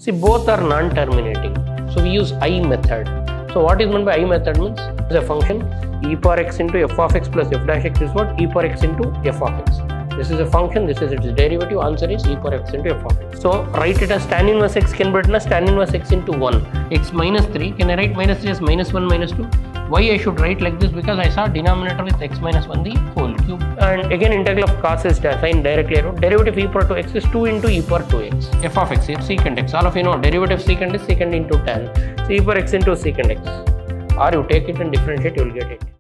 See, both are non-terminating. So we use I method. So what is meant by I method means the function e power x into f of x plus f dash x is what? E power x into f of x. This is a function, this is its derivative, answer is e power x into f of x. So write it as tan inverse x can be written as tan inverse x into 1. X minus 3, can I write minus 3 as minus 1 minus 2? Why I should write like this? Because I saw denominator with x minus 1 the whole cube. And again integral of cos is assigned directly. Derivative e power to x is 2 into e power 2x. F of x here secant x. All of you know derivative secant is secant into tan. So e power x into secant x. Or you take it and differentiate, you will get it.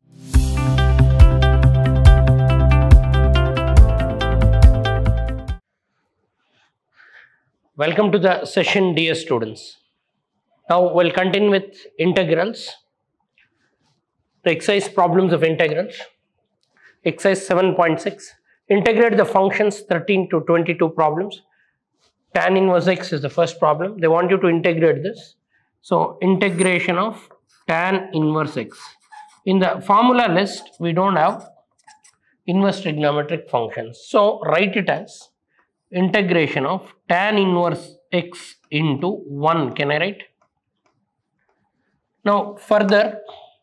Welcome to the session, dear students. Now we'll continue with integrals. The exercise problems of integrals. Exercise 7.6. Integrate the functions 13 to 22 problems. Tan inverse x is the first problem. They want you to integrate this. So integration of tan inverse x. In the formula list, we don't have inverse trigonometric functions. So write it as integration of tan inverse x into 1. Can I write? Now further,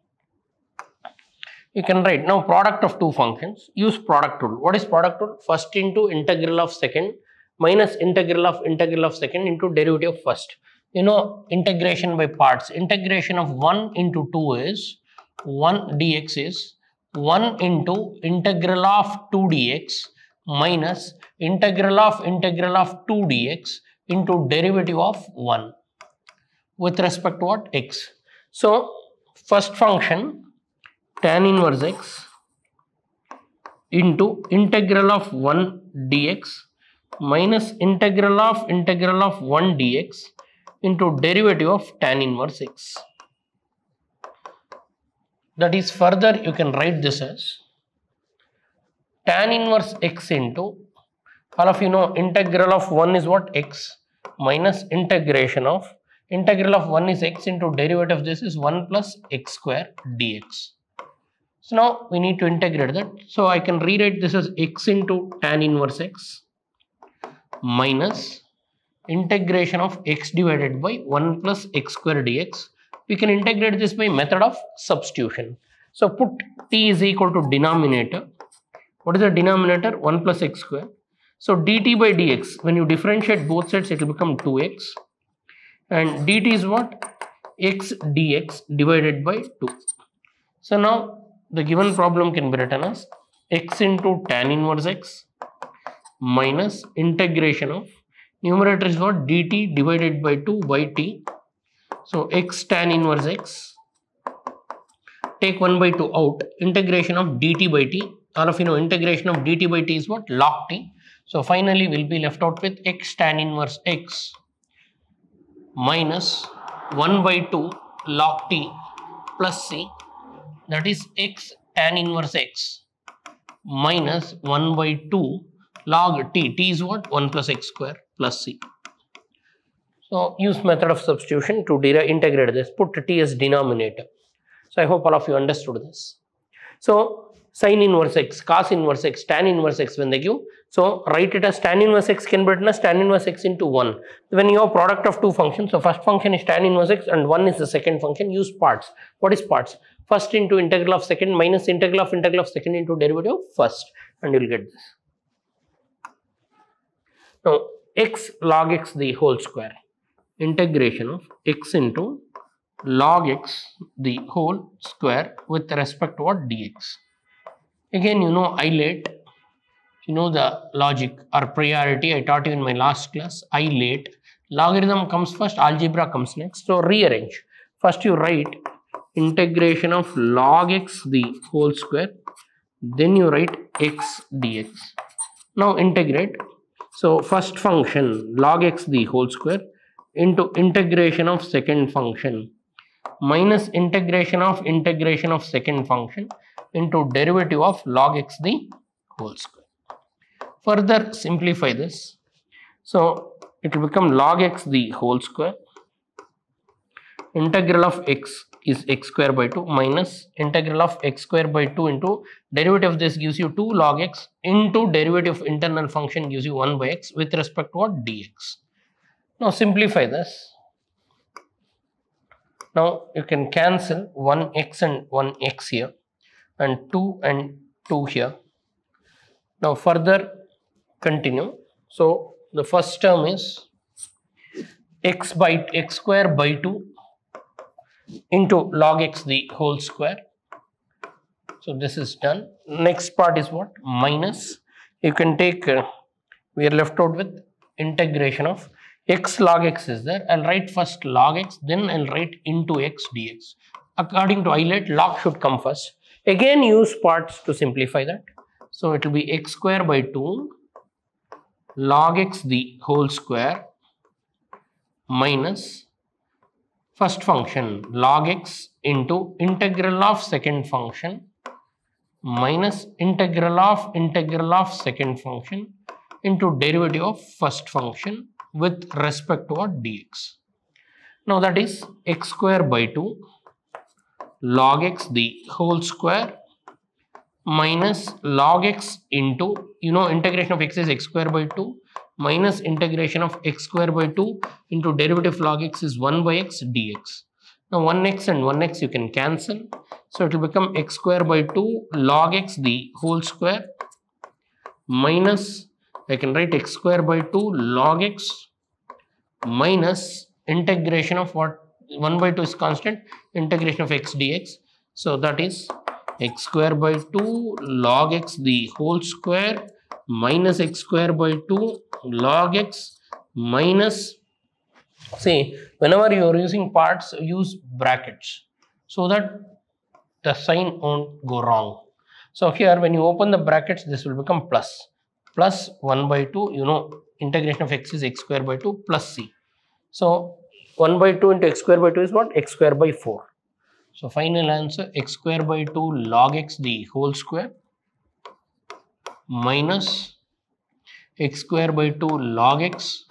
you can write now product of two functions. Use product rule. What is product rule? First into integral of second minus integral of second into derivative of first. You know integration by parts. Integration of 1 into 2 is 1 dx is 1 into integral of 2 dx minus integral of 2 dx into derivative of 1 with respect to what? X. So first function tan inverse x into integral of 1 dx minus integral of 1 dx into derivative of tan inverse x. That is, further you can write this as tan inverse x into, all of you know integral of 1 is what? X minus integration of 1 is x into derivative of this is 1 plus x square dx. So now we need to integrate that. So I can rewrite this as x into tan inverse x minus integration of x divided by 1 plus x square dx. We can integrate this by method of substitution. So put t is equal to denominator. What is the denominator? 1 plus x square. So dt by dx, when you differentiate both sides, it will become 2x. And dt is what? X dx divided by 2. So now the given problem can be written as x into tan inverse x minus integration of, numerator is what? Dt divided by 2 by t. So x tan inverse x, take 1 by 2 out, integration of dt by t. All of you know integration of dt by t is what? Log t. So finally we'll be left out with x tan inverse x minus 1 by 2 log t plus c, that is x tan inverse x minus 1 by 2 log t. T is what? 1 plus x square plus c. So use method of substitution to integrate this. Put t as denominator. So I hope all of you understood this. So sin inverse x, cos inverse x, tan inverse x when they give. So write it as tan inverse x can be written as tan inverse x into 1. When you have product of two functions, so first function is tan inverse x and 1 is the second function. Use parts. What is parts? First into integral of second minus integral of second into derivative of first, and you will get this. Now x log x the whole square, integration of x into log x the whole square with respect to what? Dx. Again, you know ILATE, you know the logic or priority. I taught you in my last class. ILATE, logarithm comes first, algebra comes next. So rearrange. First you write integration of log x the whole square, then you write x dx. Now integrate. So first function log x the whole square into integration of second function minus integration of second function into derivative of log x the whole square. Further simplify this. So it will become log x the whole square, integral of x is x square by 2 minus integral of x square by 2 into derivative of this gives you 2 log x into derivative of internal function gives you 1 by x with respect to what? Dx. Now simplify this. Now you can cancel 1x and 1x here and 2 and 2 here. Now further continue. So the first term is x square by 2 into log x the whole square. So this is done. Next part is what? Minus. You can take, we are left out with integration of x log x is there. I'll write first log x, then I'll write into x dx. According to Eilert, log should come first. Again use parts to simplify that. So it will be x square by 2 log x the whole square minus first function log x into integral of second function minus integral of second function into derivative of first function with respect to what? Dx. Now that is x square by 2 log x the whole square minus log x into, integration of x is x square by 2 minus integration of x square by 2 into derivative log x is 1 by x dx. Now 1x and 1x you can cancel. So it will become x square by 2 log x the whole square minus, I can write x square by 2 log x minus integration of what? 1 by 2 is constant, integration of x dx. So that is x square by 2 log x the whole square minus x square by 2 log x minus, see, whenever you are using parts, use brackets so that the sign won't go wrong. So here when you open the brackets, this will become plus 1 by 2, integration of x is x square by 2 plus c. So 1 by 2 into x square by 2 is what? X square by 4. So final answer x square by 2 log x the whole square minus x square by 2 log x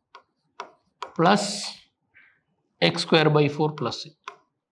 plus x square by 4 plus c.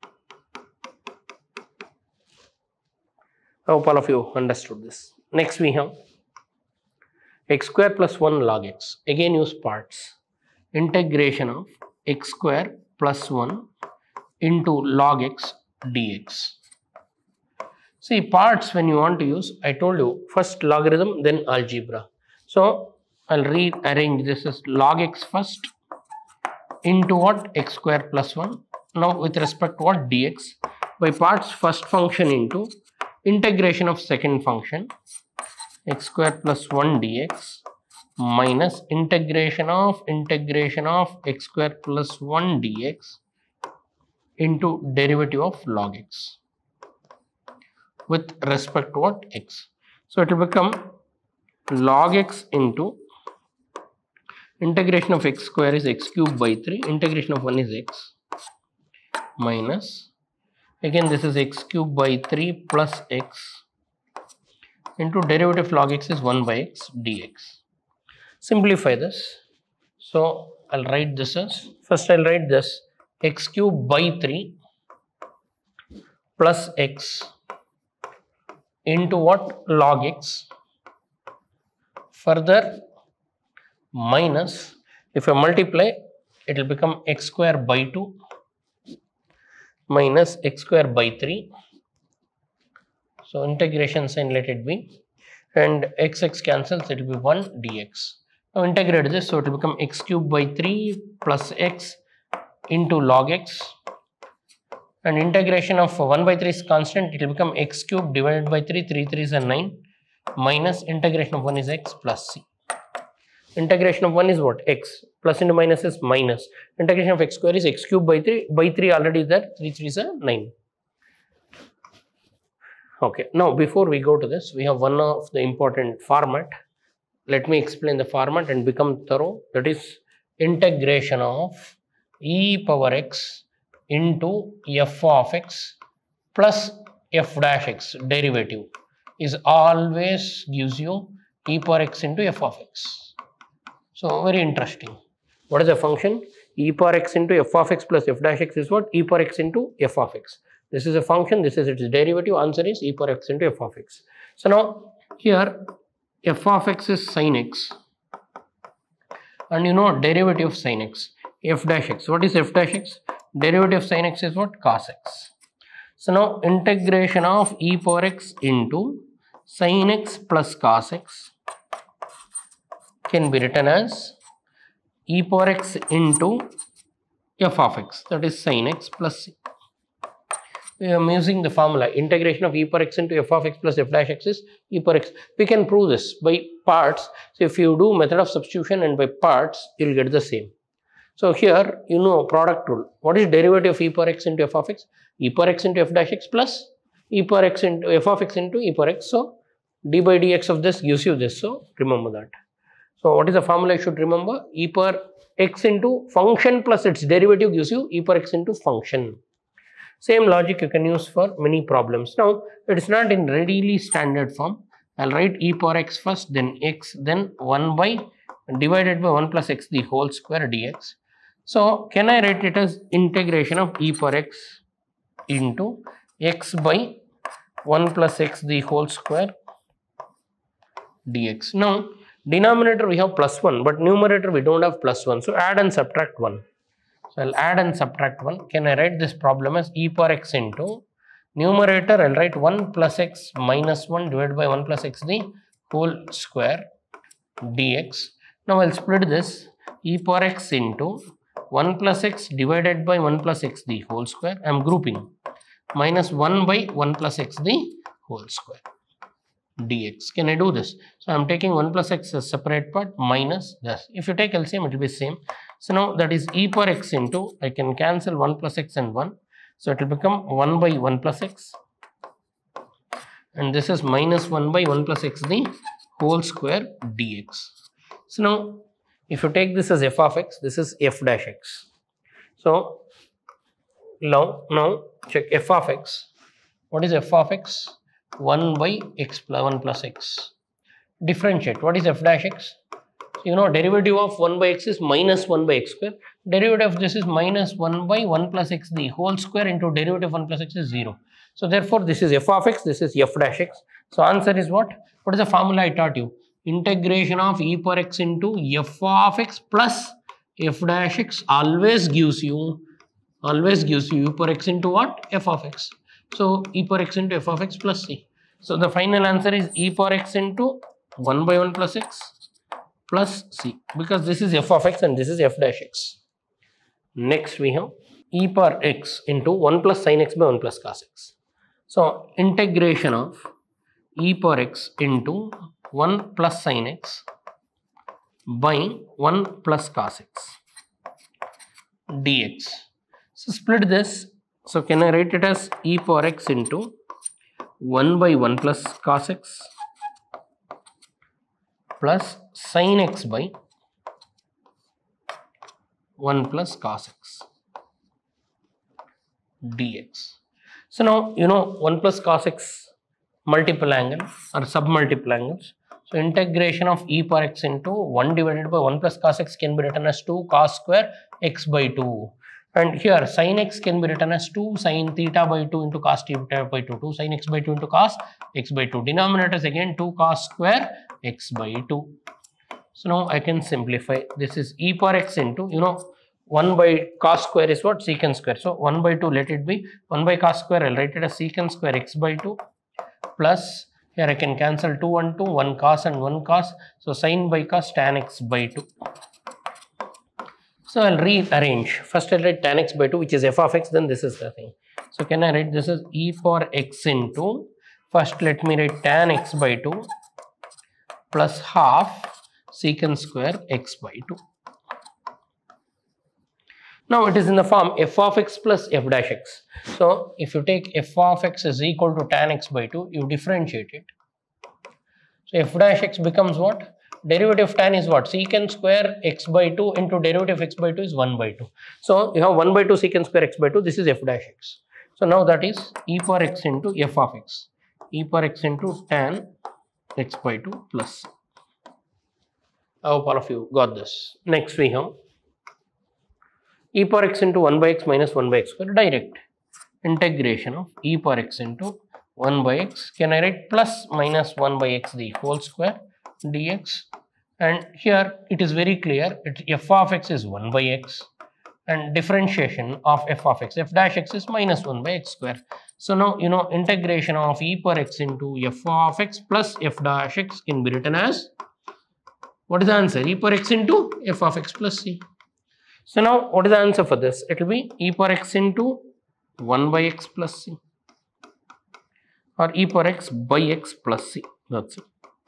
I hope all of you understood this. Next we have x square plus 1 log x. Again use parts. Integration of x square plus 1 into log x dx. See, parts when you want to use, I told you first logarithm then algebra. So I'll rearrange this as log x first into what? X square plus 1. Now with respect to what? Dx. By parts, first function into integration of second function x square plus 1 dx minus integration of x square plus 1 dx into derivative of log x with respect to what? X. So it will become log x into integration of x square is x cube by 3, integration of 1 is x minus, again this is x cube by 3 plus x into derivative log x is 1 by x dx. Simplify this. So I'll write this as, first I'll write this x cube by 3 plus x into what? Log x. Further minus, if I multiply, it will become x square by 2 minus x square by 3. So integration sign let it be, and x cancels, it will be 1 dx. Now integrate this, so it will become x cube by 3 plus x into log x, and integration of 1 by 3 is constant, it will become x cube divided by 3, 3 3s are 9, minus integration of 1 is x plus c. Integration of 1 is what? X. Plus into minus is minus. Integration of x square is x cube by 3. By 3 already there. 3 3s are 9. Okay. Now before we go to this, we have one of the important format. Let me explain the format and become thorough. That is integration of e power x into f of x plus f dash x derivative is always gives you e power x into f of x. So very interesting. What is the function? E power x into f of x plus f dash x is what? E power x into f of x. This is a function, this is its derivative, answer is e power x into f of x. So now here f of x is sin x and you know derivative of sin x, f dash x. What is f dash x? Derivative of sin x is what? Cos x. So now integration of e power x into sin x plus cos x can be written as e power x into f of x, that is sin x plus c. I am using the formula integration of e power x into f of x plus f dash x is e power x. We can prove this by parts. So if you do method of substitution and by parts, you will get the same. So here you know product rule. What is derivative of e power x into f of x? E power x into f dash x plus e power x into f of x into e power x. So d by dx of this gives you this. So remember that. So what is the formula you should remember? E power x into function plus its derivative gives you e power x into function. Same logic you can use for many problems. Now it is not in readily standard form. I'll write e power x first, then x, then 1 by divided by 1 plus x the whole square dx. So can I write it as integration of e power x into x by 1 plus x the whole square dx. Now denominator we have plus 1, but numerator we don't have plus 1. So add and subtract 1. So I'll add and subtract 1. Can I write this problem as e power x into numerator? I'll write 1 plus x minus 1 divided by 1 plus x the whole square dx. Now I'll split this e power x into 1 plus x divided by 1 plus x the whole square. I am grouping minus 1 by 1 plus x the whole square dx. Can I do this? So I am taking 1 plus x as separate part minus this. If you take LCM, it will be same. So now that is e power x into, I can cancel 1 plus x and 1. So it will become 1 by 1 plus x. And this is minus 1 by 1 plus x the whole square dx. So now if you take this as f of x, this is f dash x. So now check f of x. What is f of x? 1 by x plus 1 plus x. Differentiate. What is f dash x? So you know derivative of 1 by x is minus 1 by x square. Derivative of this is minus 1 by 1 plus x the whole square into derivative of 1 plus x is 0. So therefore this is f of x, this is f dash x. So answer is what? What is the formula I taught you? Integration of e power x into f of x plus f dash x always gives you e power x into what? F of x. So e power x into f of x plus c. So the final answer is e power x into 1 by 1 plus x plus c, because this is f of x and this is f dash x. Next we have e power x into 1 plus sin x by 1 plus cos x. So integration of e power x into 1 plus sin x by 1 plus cos x dx. So split this. So can I write it as e power x into 1 by 1 plus cos x plus sin x by 1 plus cos x dx. So now you know 1 plus cos x multiple angle or submultiple angles. So integration of e power x into 1 divided by 1 plus cos x can be written as 2 cos square x by 2. And here sin x can be written as 2 sin theta by 2 into cos theta by 2, 2 sin x by 2 into cos x by 2. Denominator is again 2 cos square x by 2. So now I can simplify. This is e power x into, you know, 1 by cos square is what? Secant square. So 1 by 2, let it be 1 by cos square. I'll write it as secant square x by 2 plus, here I can cancel 2 and 2, 1 cos and 1 cos. So sin by cos tan x by 2. So I'll rearrange. First I'll write tan x by 2, which is f of x, then this is the thing. So can I write this as e power x into, first let me write tan x by 2 plus half secant square x by 2. Now it is in the form f of x plus f dash x. So if you take f of x is equal to tan x by 2, you differentiate it. So f dash x becomes what? Derivative of tan is what? Secant square x by 2 into derivative of x by 2 is 1 by 2. So you have 1 by 2 secant square x by 2. This is f dash x. So now that is e power x into f of x. E power x into tan x by 2 plus. I hope all of you got this. Next we have e power x into 1 by x minus 1 by x square. Direct integration of e power x into 1 by x. Can I write plus minus 1 by x the whole square dx, And here it is very clear, f of x is 1 by x, and differentiation of f of x, f dash x is minus 1 by x square. So now you know integration of e per x into f of x plus f dash x can be written as, what is the answer? E per x into f of x plus c. So now what is the answer for this? It will be e per x into 1 by x plus c, or e per x by x plus c. That's it.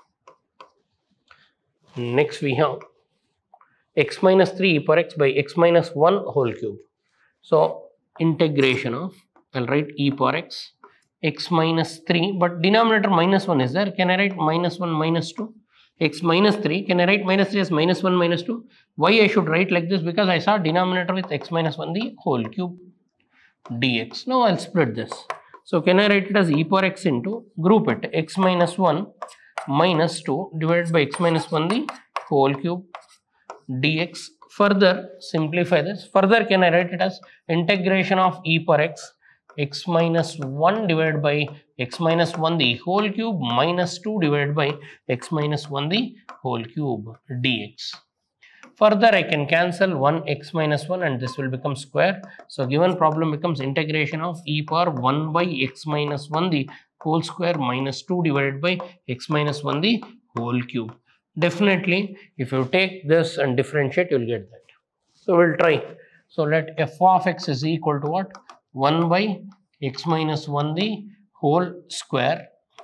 Next we have x minus 3 e per x by x minus 1 whole cube. So integration of, I'll write e per x minus 3, but denominator minus 1 is there. Can I write minus 1 minus 2? X minus 3, can I write minus 3 as minus 1 minus 2? Why I should write like this? Because I saw denominator with x minus 1 the whole cube dx. Now I'll split this. So can I write it as e per x into, group it, x minus 1 minus 2 divided by x minus 1 the whole cube dx. Further simplify this. Further can I write it as integration of e per x minus 1 divided by x minus 1 the whole cube minus 2 divided by x minus 1 the whole cube dx. Further I can cancel 1 x minus 1 and this will become square. So given problem becomes integration of e power 1 by x minus 1 the whole square minus 2 divided by x minus 1 the whole cube. Definitely if you take this and differentiate, you will get that. So we'll try. So let f of x is equal to what? 1 by x minus 1 the whole square.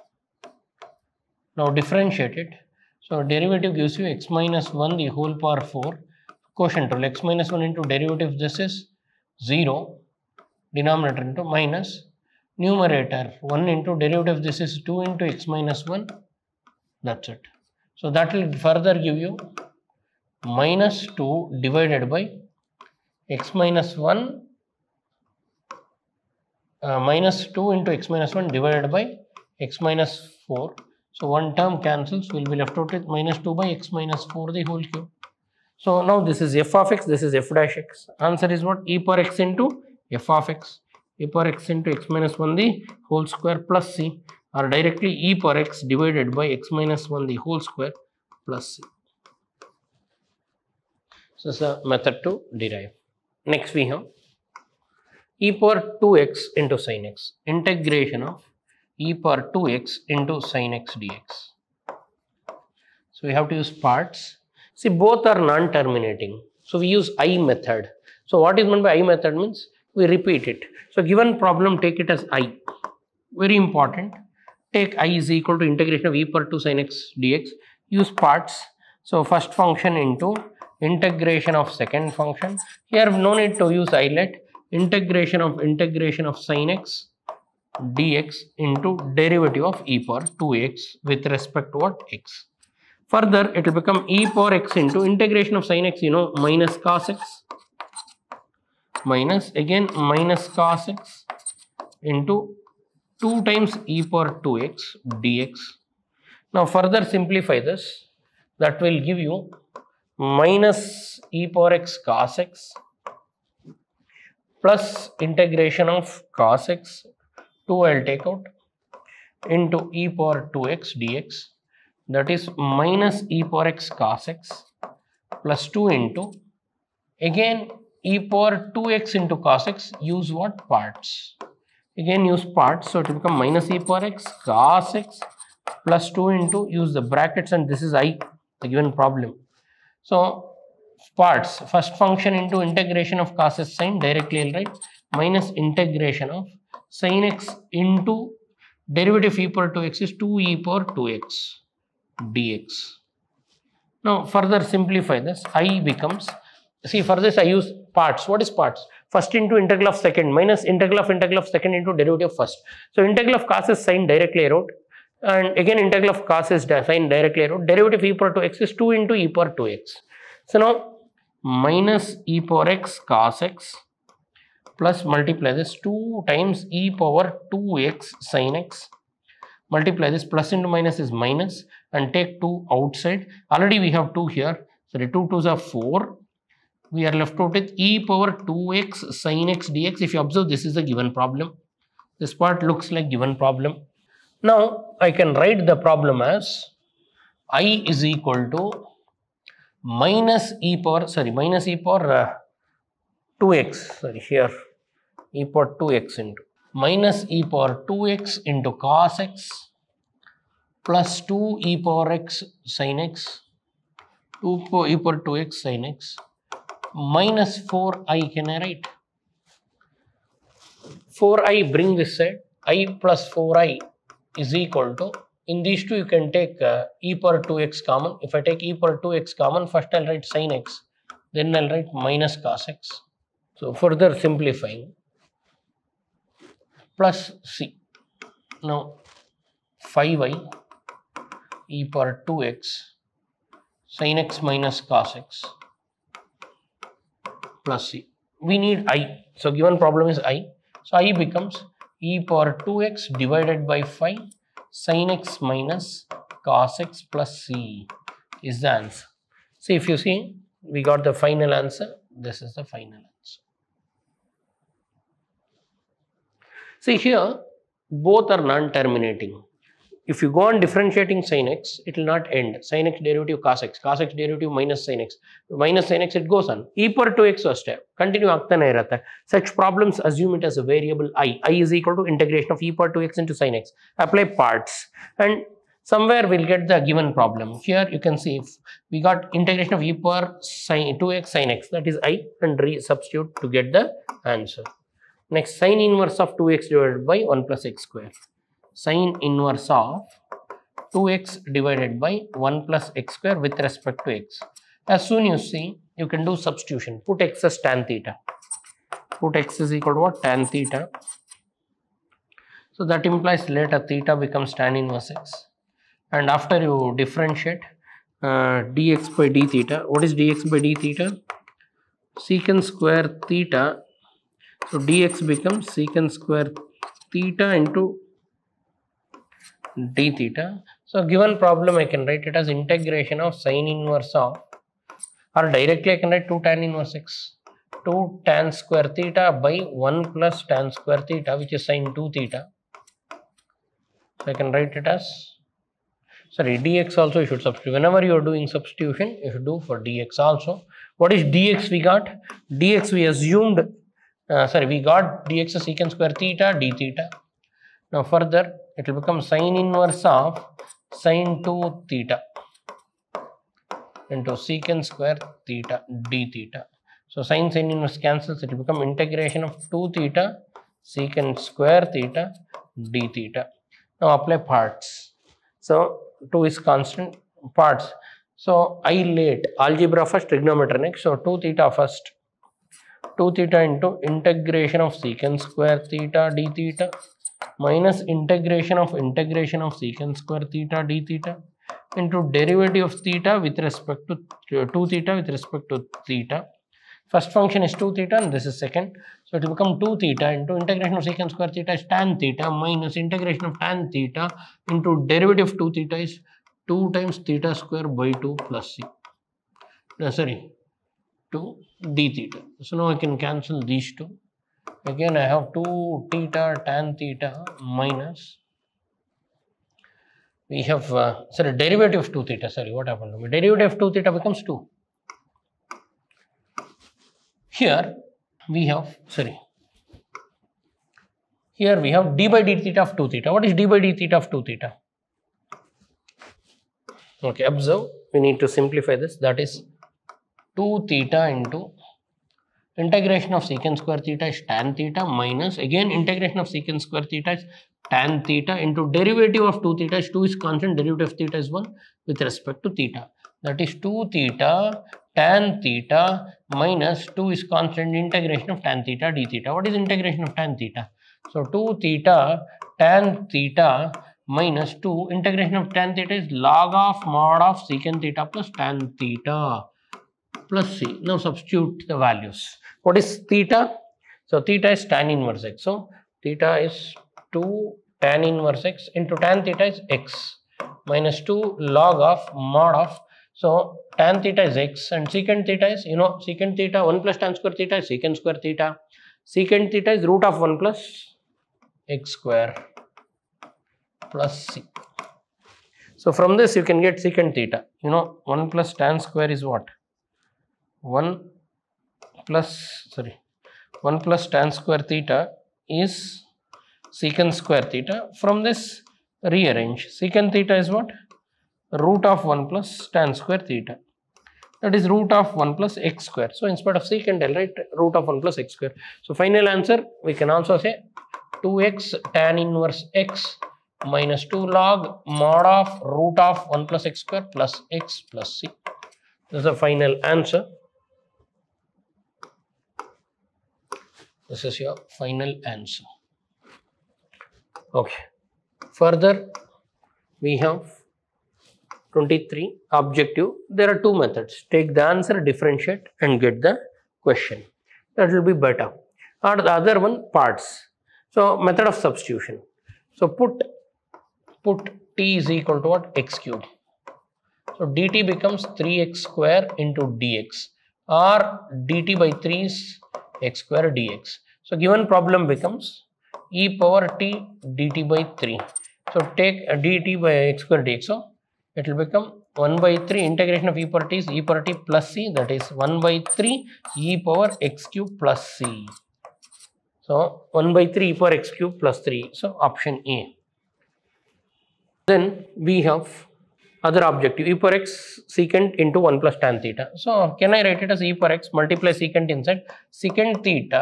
Now differentiate it. So derivative gives you x minus 1 the whole power 4. Quotient rule, x minus 1 into derivative, this is 0. Denominator into minus. Numerator 1 into derivative, this is 2 into x minus 1. That's it. So that will further give you minus 2 divided by x minus 1 minus 2 into x minus 1 divided by x minus 4. So one term cancels, we will be left out with minus 2 by x minus 4 the whole cube. So now this is f of x, this is f dash x. Answer is what? E per x into f of x. E per x into x minus 1 the whole square plus c, or directly e per x divided by x minus 1 the whole square plus c. So this is a method to derive. Next we have e power 2x into sin x. Integration of e power 2x into sin x dx. So we have to use parts. See, both are non-terminating. So we use I method. So what is meant by I method means we repeat it. So given problem, take it as I. Very important. Take I is equal to integration of e power 2 sin x dx. Use parts. So first function into integration of second function. Here no need to use I, let integration of sin x dx into derivative of e power 2x with respect to what? X. Further it will become e power x into integration of sin x, you know, minus cos x minus again minus cos x into 2 times e power 2x dx. Now further simplify this, that will give you minus e power x cos x plus integration of cos x, 2 I will take out, into e power 2x dx, that is minus e power x cos x plus 2 into again e power 2x into cos x. Use what? Parts. Again use parts, so it will become minus e power x cos x plus 2 into, use the brackets, and this is I, the given problem. So parts, first function into integration of cos s sin, directly I will write minus integration of sin x into derivative e power 2x is 2 e power 2x dx. Now further simplify this, I becomes, see for this I use parts. What is parts? First into integral of second minus integral of second into derivative of first. So integral of cos s sin directly I wrote, and again integral of cos s sin directly I wrote. Derivative e power 2x is 2 into e power 2x. So now minus e power x cos x plus multiply this 2 times e power 2x sin x, multiply this, plus into minus is minus, and take 2 outside. Already we have 2 here, so the 2 2s are 4. We are left out with e power 2x sin x dx. If you observe, this is the given problem. This part looks like given problem. Now I can write the problem as I is equal to minus e power, sorry, minus e power 2x, sorry, here e power 2x into minus e power 2x into cos x plus 2 e power x sin x, 2 e power 2x sin x minus 4i, can I write? 4i, bring this side, I plus 4i is equal to, in these two you can take e power 2x common. If I take e power 2x common, first I'll write sin x, then I'll write minus cos x. So further simplifying, plus c. Now 5i e power 2x sin x minus cos x plus c. We need I. So given problem is I. So I becomes e power 2x divided by 5 sin x minus cos x plus c is the answer. So if you see, we got the final answer. This is the final answer. See here, both are non-terminating. If you go on differentiating sin x, it will not end. Sin x derivative cos x derivative minus sin x, it goes on. E power 2x ಅಷ್ಟೇ continue ಆಗ್ತಾನೆ ಇರುತ್ತೆ. Such problems assume it as a variable I. I is equal to integration of e power 2x into sin x. Apply parts and somewhere we'll get the given problem. Here you can see if we got integration of e power sin 2x sin x, that is I, and substitute to get the answer. Next, sin inverse of 2x divided by 1 plus x square. Sin inverse of 2x divided by 1 plus x square with respect to x. As soon you see, you can do substitution. Put x as tan theta. Put x is equal to what? Tan theta. So that implies later theta becomes tan inverse x. And after you differentiate dx by d theta. What is dx by d theta? Secant square theta. So dx becomes secant square theta into d theta. So given problem I can write it as integration of sin inverse of, or directly I can write 2 tan inverse x, 2 tan square theta by 1 plus tan square theta, which is sin 2 theta. So I can write it as, sorry, dx also you should substitute. Whenever you are doing substitution, you should do for dx also. What is dx we got? Dx we assumed, we got dx as secant square theta d theta. Now further it will become sin inverse of sin 2 theta into secant square theta d theta. So sin inverse cancels, it will become integration of 2 theta secant square theta d theta. Now apply parts. So 2 is constant, parts. So I late, algebra first, trigonometry next. So 2 theta first, 2 theta into integration of secant square theta d theta minus integration of secant square theta d theta into derivative of theta with respect to 2 theta with respect to theta. First function is 2 theta and this is second. So it will become 2 theta into integration of secant square theta is tan theta minus integration of tan theta into derivative of 2 theta is 2 times theta square by 2 plus c. 2 d theta. So now I can cancel these two. Again I have 2 theta tan theta minus, we have derivative of 2 theta, what happened to me? Derivative of 2 theta becomes 2. Here we have, here we have d by d theta of 2 theta. What is d by d theta of 2 theta? Okay, observe, we need to simplify this. That is 2 theta into integration of secant square theta is tan theta minus again integration of secant square theta is tan theta into derivative of 2 theta is 2 is constant, derivative of theta is 1 with respect to theta. That is 2 theta tan theta minus 2 is constant integration of tan theta d theta. What is integration of tan theta? So 2 theta tan theta minus 2 integration of tan theta is log of mod of secant theta plus tan theta plus c. Now substitute the values. What is theta? So theta is tan inverse x. So theta is 2 tan inverse x into tan theta is x minus 2 log of mod of, so tan theta is x and secant theta is, secant theta 1 plus tan square theta is secant square theta. Secant theta is root of 1 plus x square plus c. So from this you can get secant theta. You know 1 plus tan square is what? 1 plus tan square theta is secant square theta. From this rearrange. Secant theta is what? Root of 1 plus tan square theta. That is root of 1 plus x square. So instead of secant, I'll write root of 1 plus x square. So final answer, we can also say 2x tan inverse x minus 2 log mod of root of 1 plus x square plus x plus c. This is the final answer. This is your final answer. Okay. Further, we have 23 objective. There are two methods. Take the answer, differentiate and get the question. That will be better. Or the other one, parts. So method of substitution. So put t is equal to what? X cube. So dt becomes 3x square into dx, or dt by 3 is x square dx. So given problem becomes e power t dt by 3. So take dt by x square dx. So it will become 1 by 3 integration of e power t is e power t plus c, that is 1 by 3 e power x cube plus c. So 1 by 3 e power x cube plus 3. So option A. Then we have other objective, e power x secant into 1 plus tan theta. So can I write it as e power x multiply secant inside secant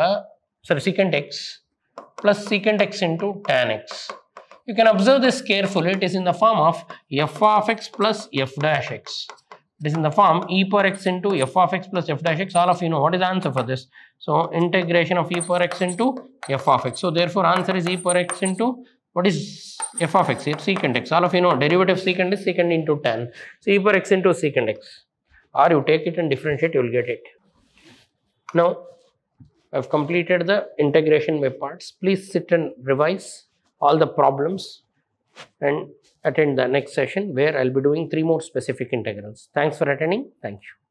x plus secant x into tan x. You can observe this carefully. It is in the form of f of x plus f dash x. It is in the form e power x into f of x plus f dash x. All of you know what is the answer for this. So integration of e power x into f of x. So therefore answer is e power x into what is f of x? It's secant x. All of you know derivative secant is secant into tan. So e power x into secant x. Or you take it and differentiate, you will get it. Now I have completed the integration by parts. Please sit and revise all the problems and attend the next session where I'll be doing 3 more specific integrals. Thanks for attending. Thank you.